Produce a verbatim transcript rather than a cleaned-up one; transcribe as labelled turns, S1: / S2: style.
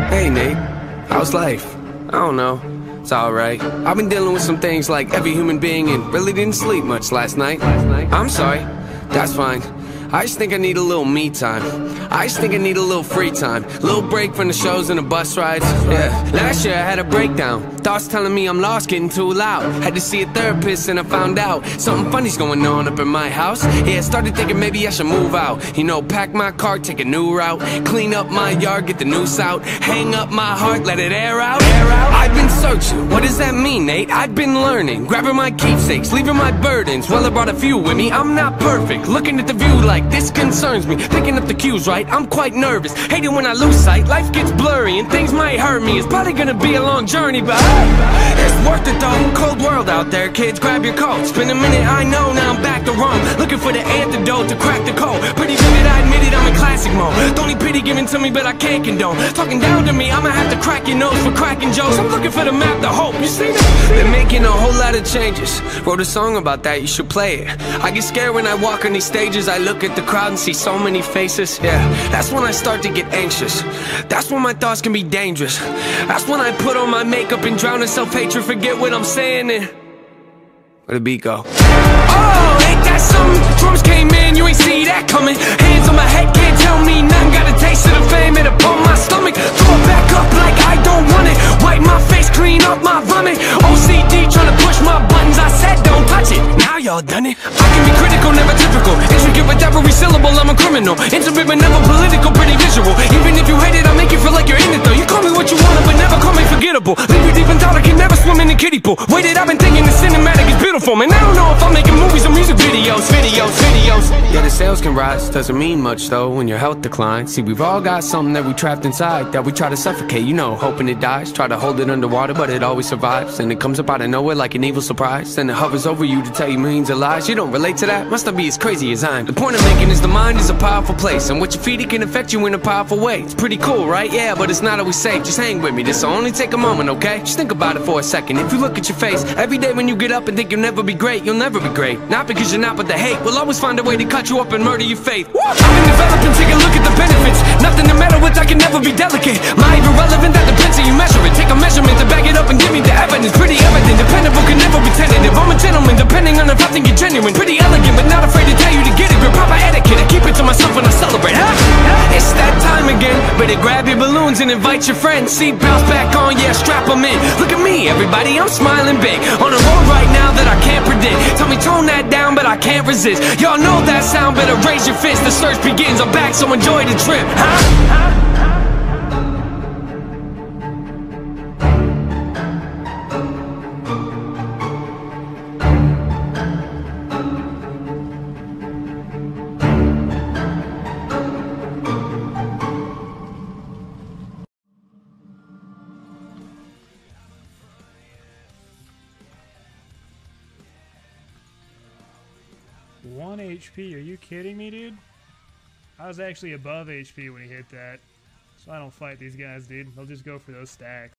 S1: Hey Nate, how's life? I don't know, it's alright. I've been dealing with some things like every human being and really didn't sleep much last night. I'm sorry, that's fine. I just think I need a little me time. I just think I need a little free time. Little break from the shows and the bus rides. Yeah, last year I had a breakdown. Thoughts telling me I'm lost, getting too loud. Had to see a therapist and I found out something funny's going on up in my house. Yeah, I started thinking maybe I should move out. You know, pack my car, take a new route. Clean up my yard, get the noose out. Hang up my heart, let it air out. Air out. I've been searching, what does that mean, Nate? I've been learning, grabbing my keepsakes, leaving my burdens. Well, I brought a few with me, I'm not perfect. Looking at the view like this concerns me. Picking up the cues right, I'm quite nervous. Hate it when I lose sight, life gets blurry and things might hurt me. It's probably gonna be a long journey, but hey, it's worth it though. Cold world out there, kids, grab your coats. Been a minute, I know, now I'm back to Rome. Looking for the antidote to crack the code. Pretty vivid, I admit it, I'm in classic mode. Don't need pity given to me, but I can't condone. Talking down to me, I'ma have to crack your nose for cracking jokes. I'm looking for the map, the hope, you see that? Been making a whole lot of changes. Wrote a song about that, you should play it. I get scared when I walk on these stages. I look at the crowd and see so many faces. Yeah, that's when I start to get anxious. That's when my thoughts can be dangerous. That's when I put on my makeup and drown in self-hatred. Forget what I'm saying and where the beat go? Oh, ain't that something? Drums came in, you ain't see that coming. Hands on my head, can't tell me nothing. Got a taste of the fame, it upon my stomach. Throw it back up like I don't want it. Wipe my face, clean up my vomit. O C D trying to push my buttons. I said don't touch it, now y'all done it. I can be critical, never typical. Intricate with every syllable, I'm a criminal. Intimate but never political, pretty visual. Even if you hate it, I make you feel like you're in it though. You call me what you want, but never call me forgettable. Leave you deep in thought, I can never swim in a kiddie pool. Waited, I've been thinking the cinematic is beautiful. Man, I don't know if I'm making movies or music videos, videos, videos. Yeah, the sales can rise, doesn't mean much though when your health declines. See, we've all got something that we trapped inside that we try to suffocate, you know, hoping it dies. Try to hold it underwater, but it always survives. And it comes up out of nowhere like an evil surprise. Then it hovers over you to tell you millions of lies. You don't relate to that? Must not be as crazy as I am. The point I'm making is the mind is a powerful place, and what you feed it can affect you in a powerful way. It's pretty cool, right? Yeah, but it's not always safe. Just hang with me, this'll only take a moment, okay? Just think about it for a second. If you look at your face every day when you get up and think you'll never be great, you'll never be great. Not because you're not, but the hate will always find a way to cut you up and murder your faith. I've been developing, take a look at the benefits. Nothing to meddle with, I can never be delicate. Life irrelevant, that depends how you measure it. Take a measurement to back it up and give me the evidence. Pretty evident, dependable, can never be tentative. I'm a gentleman, depending on if I think you're genuine. Pretty elegant, but not afraid to tell you to get it. With proper etiquette, I keep it to myself when I celebrate. Huh? It's that time again. Better grab your balloons and invite your friends. Seatbelts back on, yeah, strap them in. Look at me, everybody, I'm smiling big. On a road right now that I can't predict. Tell me tone that down, but I can't resist. Y'all know that sound, better raise your fist. The search begins, I'm back, so enjoy the trip. Huh?
S2: one H P, are you kidding me, dude? I was actually above H P when he hit that. So I don't fight these guys, dude. They'll just go for those stacks.